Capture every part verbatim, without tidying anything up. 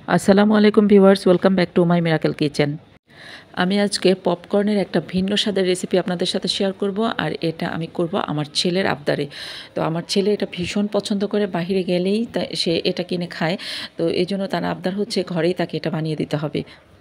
আসসালামু আলাইকুম viewers, welcome back to my miracle kitchen. আমি আজকে পপকর্নের একটা ভিন্ন স্বাদের রেসিপি আপনাদের সাথে শেয়ার করব, আর এটা আমি করব আমার ছেলের আবদারে। তো আমার ছেলে এটা ভীষণ পছন্দ করে, বাহিরে গেলেই তা সে এটা কিনে খায়। তো এই জন্য তার আবদার হচ্ছে ঘরেই তাকে এটা বানিয়ে দিতে হবে।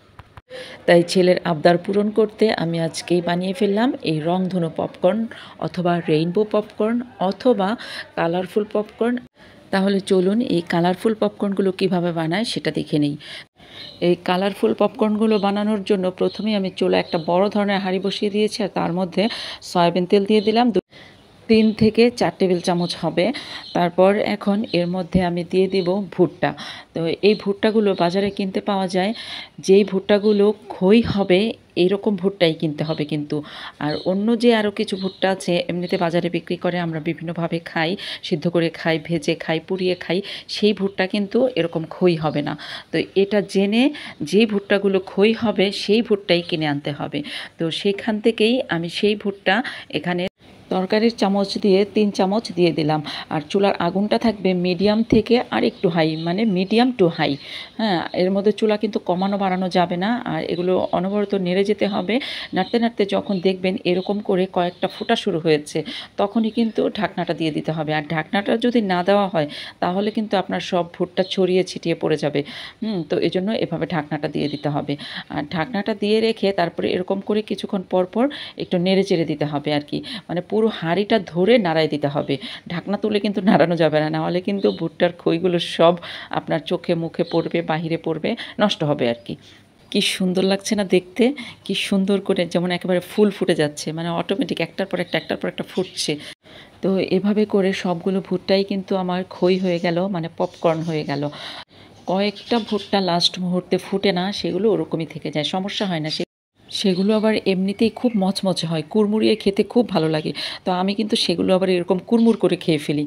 তাই ছেলের আবদার পূরণ করতে আমি আজকেই বানিয়ে ফেললাম এই রংধনু পপকর্ন, অথবা রেইনবো পপকর্ন, অথবা কালারফুল পপকর্ন। তাহলে চলুন এই কালারফুল পপকর্নগুলো কিভাবে বানায় সেটা দেখে নেই। এই কালারফুল পপকর্নগুলো বানানোর জন্য প্রথমেই আমি চুলায় একটা বড় ধরনের হাঁড়ি বসিয়ে দিয়েছি, আর তার মধ্যে সয়াবিন তেল দিয়ে দিলাম তিন থেকে চার টেবিল চামচ হবে। তারপর এখন এর মধ্যে আমি দিয়ে দিব ভুট্টা। তো এই ভুট্টাগুলো বাজারে কিনতে পাওয়া যায়। যেই ভুট্টাগুলো খই হবে এইরকম ভুট্টাই কিনতে হবে কিন্তু। আর অন্য যে আরও কিছু ভুট্টা আছে এমনিতে বাজারে বিক্রি করে, আমরা বিভিন্নভাবে খাই, সিদ্ধ করে খাই, ভেজে খাই, পুড়িয়ে খাই, সেই ভুট্টা কিন্তু এরকম খই হবে না। তো এটা জেনে যেই ভুট্টাগুলো খই হবে সেই ভুট্টাই কিনে আনতে হবে। তো সেখান থেকেই আমি সেই ভুট্টা এখানে তরকারির চামচ দিয়ে তিন চামচ দিয়ে দিলাম। আর চুলার আগুনটা থাকবে মিডিয়াম থেকে আর একটু হাই, মানে মিডিয়াম টু হাই। হ্যাঁ, এর মধ্যে চুলা কিন্তু কমানো বাড়ানো যাবে না। আর এগুলো অনবরত নেড়ে যেতে হবে। নাড়তে নাড়তে যখন দেখবেন এরকম করে কয়েকটা ফোঁটা শুরু হয়েছে, তখনই কিন্তু ঢাকনাটা দিয়ে দিতে হবে। আর ঢাকনাটা যদি না দেওয়া হয় তাহলে কিন্তু আপনার সব ভুট্টা ছড়িয়ে ছিটিয়ে পড়ে যাবে। হুম তো এই জন্য এভাবে ঢাকনাটা দিয়ে দিতে হবে। আর ঢাকনাটা দিয়ে রেখে তারপরে এরকম করে কিছুক্ষণ পর পর একটু নেড়ে চেড়ে দিতে হবে আর কি। মানে পুরো হাঁড়িটা ধরে নাড়াই দিতে হবে। ঢাকনা তুলে কিন্তু নাড়ানো যাবে না, নাহলে কিন্তু ভুট্টার খইগুলো সব আপনার চোখে মুখে পড়বে, বাহিরে পড়বে, নষ্ট হবে আর কি। কি সুন্দর লাগছে না দেখতে? কি সুন্দর করে যেমন একেবারে ফুল ফুটে যাচ্ছে, মানে অটোমেটিক একটার পর একটা একটার পর একটা ফুটছে। তো এভাবে করে সবগুলো ভুট্টাই কিন্তু আমার খই হয়ে গেল, মানে পপকর্ন হয়ে গেল। কয়েকটা ভুট্টা লাস্ট মুহূর্তে ফুটে না, সেগুলো ওরকমই থেকে যায়, সমস্যা হয় না। সে সেগুলো আবার এমনিতেই খুব মচমচে হয়, কুড়মুড়িয়ে খেতে খুব ভালো লাগে। তো আমি কিন্তু সেগুলো আবার এরকম কুড়মুড় করে খেয়ে ফেলি।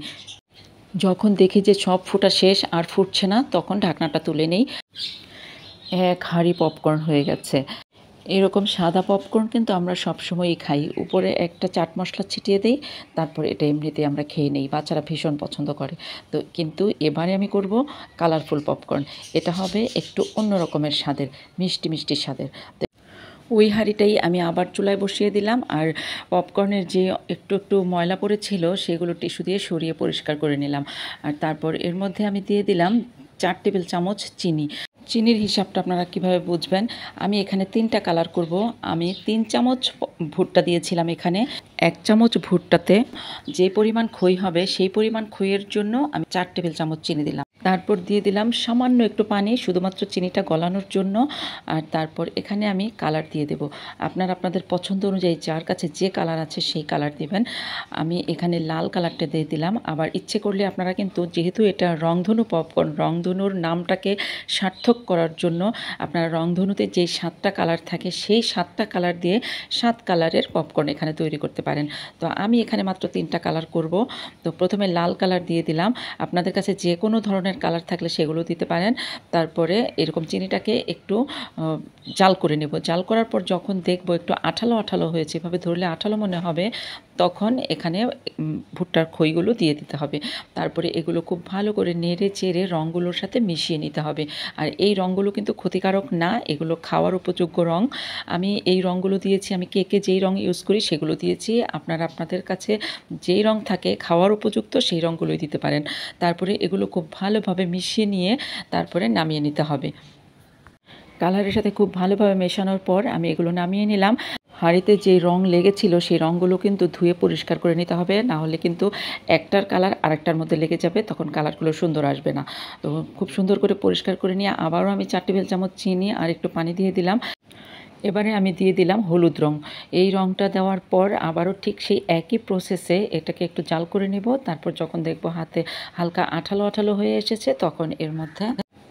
যখন দেখি যে সব ফোটা শেষ আর ফুটছে না, তখন ঢাকনাটা তুলে নেই। এক হাঁড়ি পপকর্ন হয়ে গেছে। এরকম সাদা পপকর্ন কিন্তু আমরা সবসময়ই খাই, উপরে একটা চাট মশলা ছিটিয়ে দিই, তারপর এটা এমনিতে আমরা খেয়ে নিই। বাচ্চারা ভীষণ পছন্দ করে। তো কিন্তু এবারে আমি করব কালারফুল পপকর্ন। এটা হবে একটু অন্য রকমের স্বাদের, মিষ্টি মিষ্টি স্বাদের। ওই হাঁড়িটাই আমি আবার চুলায় বসিয়ে দিলাম, আর পপকর্নের যে একটু একটু ময়লা পড়েছিল সেগুলো টিস্যু দিয়ে সরিয়ে পরিষ্কার করে নিলাম। আর তারপর এর মধ্যে আমি দিয়ে দিলাম চার টেবিল চামচ চিনি। চিনির হিসাবটা আপনারা কিভাবে বুঝবেন? আমি এখানে তিনটা কালার করব। আমি তিন চামচ ভুট্টা দিয়েছিলাম এখানে। এক চামচ ভুট্টাতে যে পরিমাণ খই হবে সেই পরিমাণ খইয়ের জন্য আমি চার টেবিল চামচ চিনি দিলাম। তারপর দিয়ে দিলাম সামান্য একটু পানি, শুধুমাত্র চিনিটা গলানোর জন্য। আর তারপর এখানে আমি কালার দিয়ে দেব। আপনারা আপনাদের পছন্দ অনুযায়ী যার কাছে যে কালার আছে সেই কালার দিবেন। আমি এখানে লাল কালারটা দিয়ে দিলাম। আবার ইচ্ছে করলে আপনারা কিন্তু, যেহেতু এটা রংধনু পপকর্ন, রংধনুর নামটাকে সার্থক করার জন্য আপনারা রংধনুতে যে সাতটা কালার থাকে সেই সাতটা কালার দিয়ে সাত কালারের পপকর্ন এখানে তৈরি করতে পারেন। তো আমি এখানে মাত্র তিনটা কালার করব। তো প্রথমে লাল কালার দিয়ে দিলাম। আপনাদের কাছে যে কোনো ধরনের কালার থাকলে সেগুলো দিতে পারেন। তারপরে এরকম চিনিটাকে একটু জাল করে নেব। জাল করার পর যখন দেখব একটু আঠালো আঠালো হয়েছে, এভাবে ধরলে আঠালো মনে হবে, তখন এখানে ভুট্টার খইগুলো দিয়ে দিতে হবে। তারপরে এগুলো খুব ভালো করে নেড়ে চেড়ে রঙগুলোর সাথে মিশিয়ে নিতে হবে। আর এই রঙগুলো কিন্তু ক্ষতিকারক না, এগুলো খাওয়ার উপযোগ্য রং। আমি এই রঙগুলো দিয়েছি, আমি কেকে যেই রং ইউজ করি সেগুলো দিয়েছি। আপনারা আপনাদের কাছে যেই রং থাকে খাওয়ার উপযুক্ত সেই রঙগুলোই দিতে পারেন। তারপরে এগুলো খুব ভালোভাবে মিশিয়ে নিয়ে তারপরে নামিয়ে নিতে হবে। কালারের সাথে খুব ভালোভাবে মেশানোর পর আমি এগুলো নামিয়ে নিলাম। হাঁড়িতে যে রং লেগেছিল সেই রঙগুলো কিন্তু ধুয়ে পরিষ্কার করে নিতে হবে, না হলে কিন্তু একটার কালার আরেকটার মধ্যে লেগে যাবে, তখন কালারগুলো সুন্দর আসবে না। তো খুব সুন্দর করে পরিষ্কার করে নিয়ে আবারও আমি চার টেবিল চামচ চিনি আর একটু পানি দিয়ে দিলাম। এবারে আমি দিয়ে দিলাম হলুদ রং। এই রংটা দেওয়ার পর আবারও ঠিক সেই একই প্রসেসে এটাকে একটু জাল করে নেব। তারপর যখন দেখব হাতে হালকা আঠালো আঠালো হয়ে এসেছে, তখন এর মধ্যে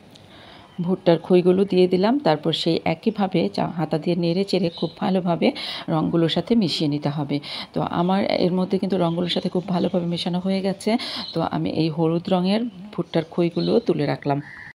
ভুট্টার খইগুলো দিয়ে দিলাম। তারপর সেই একইভাবে হাতা দিয়ে নেড়ে চেড়ে খুব ভালোভাবে রঙগুলোর সাথে মিশিয়ে নিতে হবে। তো আমার এর মধ্যে কিন্তু রঙগুলোর সাথে খুব ভালোভাবে মেশানো হয়ে গেছে। তো আমি এই হলুদ রঙের ভুট্টার খইগুলো তুলে রাখলাম।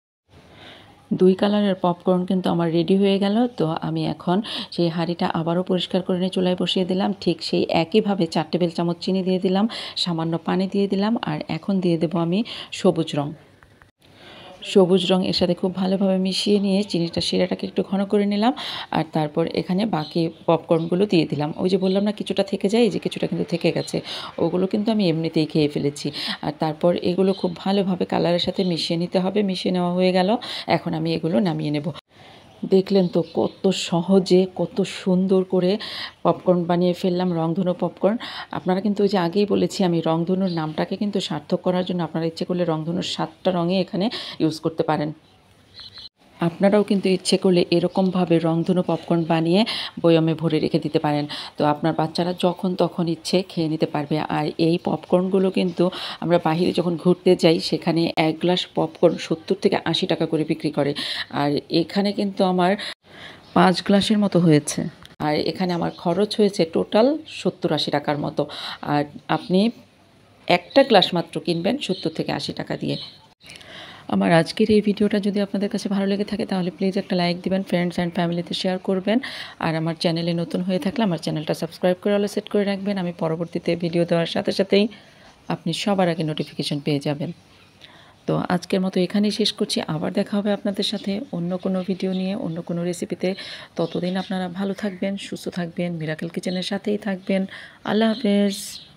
দুই কালারের পপকর্ন কিন্তু আমার রেডি হয়ে গেল। তো আমি এখন সেই হাঁড়িটা আবারও পরিষ্কার করে নিয়ে চুলায় বসিয়ে দিলাম। ঠিক সেই একইভাবে চার টেবিল চামচ চিনি দিয়ে দিলাম, সামান্য পানি দিয়ে দিলাম, আর এখন দিয়ে দেবো আমি সবুজ রং। সবুজ রং এর সাথে খুব ভালোভাবে মিশিয়ে নিয়ে চিনিটা শিরাটাকে একটু ঘন করে নিলাম। আর তারপর এখানে বাকি পপকর্নগুলো দিয়ে দিলাম। ওই যে বললাম না কিছুটা থেকে যায়, এই যে কিছুটা কিন্তু থেকে গেছে, ওগুলো কিন্তু আমি এমনিতেই খেয়ে ফেলেছি। আর তারপর এগুলো খুব ভালোভাবে কালারের সাথে মিশিয়ে নিতে হবে। মিশিয়ে নেওয়া হয়ে গেল, এখন আমি এগুলো নামিয়ে নেব। দেখলেন তো কত সহজে কত সুন্দর করে পপকর্ন বানিয়ে ফেললাম, রংধনু পপকর্ন। আপনারা কিন্তু ওই যে আগেই বলেছি আমি, রংধনুর নামটাকে কিন্তু সার্থক করার জন্য আপনারা ইচ্ছে করলে রংধনুর সাতটা রঙে এখানে ইউজ করতে পারেন। আপনারাও কিন্তু ইচ্ছে করলে এরকমভাবে রংধনু পপকর্ন বানিয়ে বয়মে ভরে রেখে দিতে পারেন। তো আপনার বাচ্চারা যখন তখন ইচ্ছে খেয়ে নিতে পারবে। আর এই পপকর্নগুলো কিন্তু আমরা বাহিরে যখন ঘুরতে যাই সেখানে এক গ্লাস পপকর্ন সত্তর থেকে আশি টাকা করে বিক্রি করে। আর এখানে কিন্তু আমার পাঁচ গ্লাসের মতো হয়েছে। আর এখানে আমার খরচ হয়েছে টোটাল সত্তর আশি টাকার মতো। আর আপনি একটা গ্লাস মাত্র কিনবেন সত্তর থেকে আশি টাকা দিয়ে। আমার আজকের এই ভিডিওটা যদি আপনাদের কাছে ভালো লেগে থাকে তাহলে প্লিজ একটা লাইক দিবেন, ফ্রেন্ডস অ্যান্ড ফ্যামিলিতে শেয়ার করবেন। আর আমার চ্যানেলে নতুন হয়ে থাকলে আমার চ্যানেলটা সাবস্ক্রাইব করে অলে সেট করে রাখবেন। আমি পরবর্তীতে ভিডিও দেওয়ার সাথে সাথেই আপনি সবার আগে নোটিফিকেশন পেয়ে যাবেন। তো আজকের মতো এখানেই শেষ করছি। আবার দেখা হবে আপনাদের সাথে অন্য কোনো ভিডিও নিয়ে, অন্য কোনো রেসিপিতে। ততদিন আপনারা ভালো থাকবেন, সুস্থ থাকবেন, মিরাকেল কিচেনের সাথেই থাকবেন। আল্লাহ হাফেজ।